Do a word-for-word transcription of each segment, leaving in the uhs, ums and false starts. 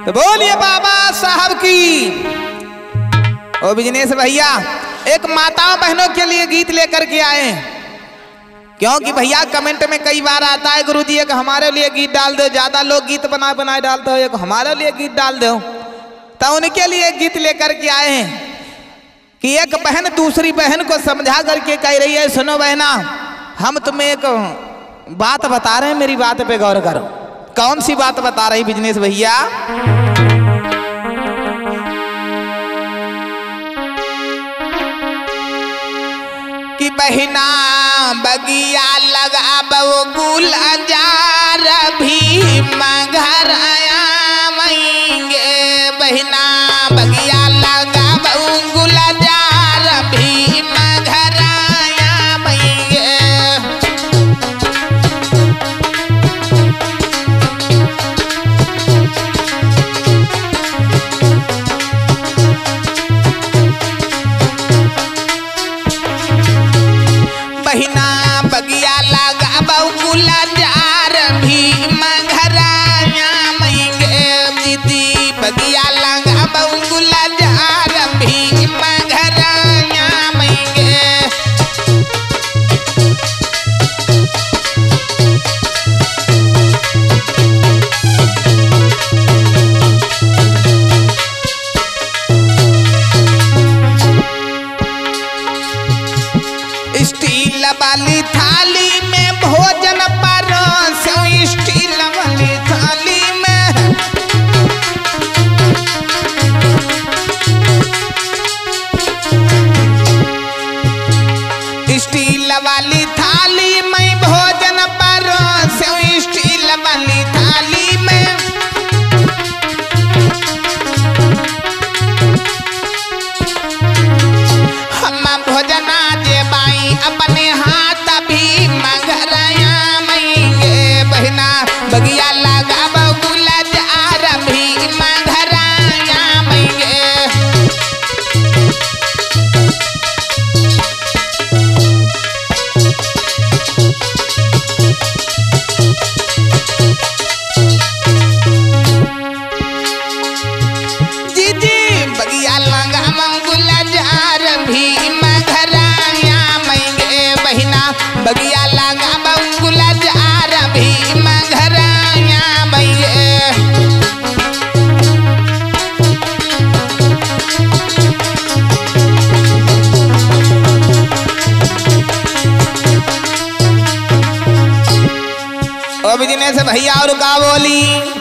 तो बोलिए बाबा साहब की। ओ बिजनेस भैया एक माताओं बहनों के लिए गीत लेकर के आए, क्योंकि भैया कमेंट में कई बार आता है गुरुजी एक हमारे लिए गीत डाल दो, ज्यादा लोग गीत बना बनाए डालते हो, एक हमारे लिए गीत डाल दो। तो उनके लिए गीत लेकर के आए हैं कि एक बहन दूसरी बहन को समझा करके कह रही है, सुनो बहना हम तुम्हें एक बात बता रहे हैं, मेरी बात पे गौर करो। कौन सी बात बता रही बिजनेस भैया? कि बहिना बगिया लगा बबुल जार भी मगर आएंगे, बहिना बगिया लगा बबुल जार भी मगर आएंगे। बहिना बगिया लगा बबुल जार भी मगर आएंगे, दीदी बगिया लगा बबुल जार भी मगर आएंगे। स्टील वाली थाली में भोजन परोसो, स्टील वाली थाली में स्टील वाली थाली में भोजन परोसो, स्टील वाली थाली में हम भोजना जे बाई अपने हाथ भी मगर आएंगे, बहिना बगिया लगा बबुल जार भी मगर आएंगे। जी जी बगिया लगा बबुल जार भी मगर आएंगे, बहिना बगिया लगा बबुल जार भी मगर आएंगे। ओ बिजनेस भैया और का बोली,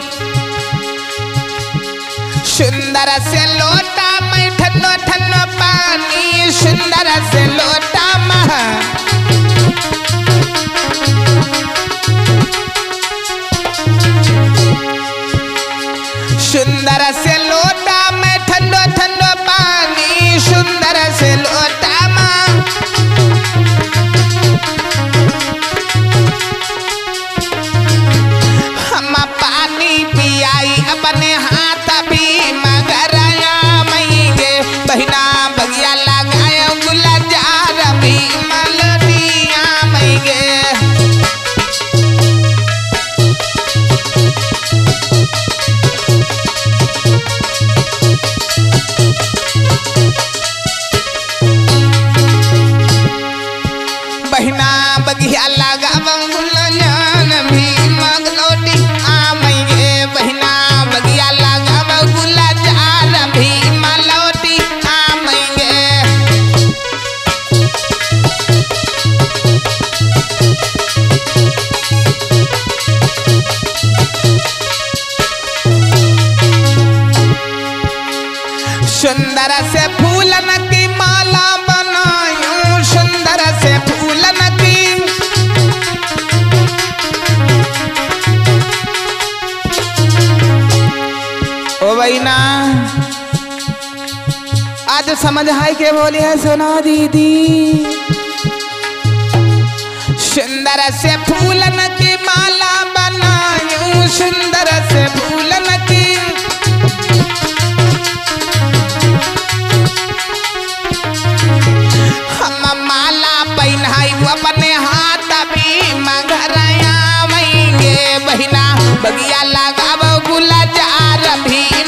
सुंदर से लोटा में ठन्नो ठन्नो पानी, सुंदर से लोटा में सुंदर से लोटा में ठंडो ठंडो पानी, सुंदर से लोटा में हम पानी पियाई अपने हाथ भी मगर आएंगे, बहिना बगिया लगाए गुल जार भी मलनी आएंगे। बहिना बगिया लगा बबुल जार भी मगलोटी आएंगे, बहिना बगिया लगा बबुल जार भी मलौटी आएंगे। सुंदर से फूलन की माला बनायूं, सुंदर से फूलन की ओ बहिना आज समझ है के बोली है सोना दीदी, सुंदर से फूलन की माला बनायूं, सुंदर से फूलन की हम माला पहनाई अपने हाथ भी मगर आएंगे, बहिना बगिया लगा बबुल जार भी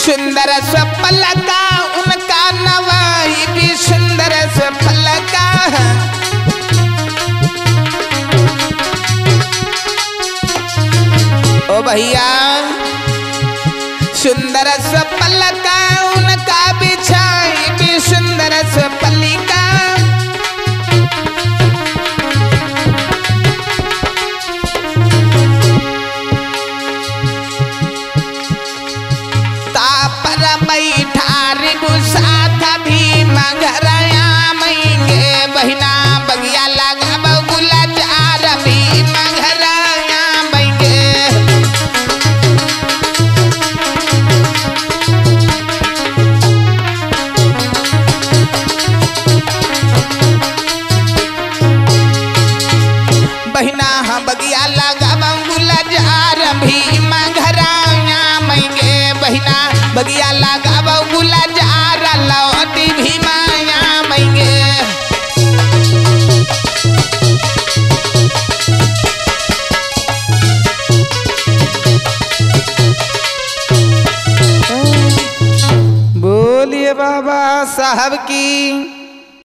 सुंदर सफल का उनका नवाई भी सुंदर सफल का। ओ भैया सुंदर सफल का उनका बिछाई भी सुंदर सफली का। ठारी साथ भी मगरया मैंगे बहिना बगिया लगा बगुला चार भी मगरया मैंगे। बहिना बगिया लगा बगुला चार भी मगरया मैंगे बहिना बगिया लगा बगुला जार लौटी भी माया मैंगे। बोलिए बाबा साहब की।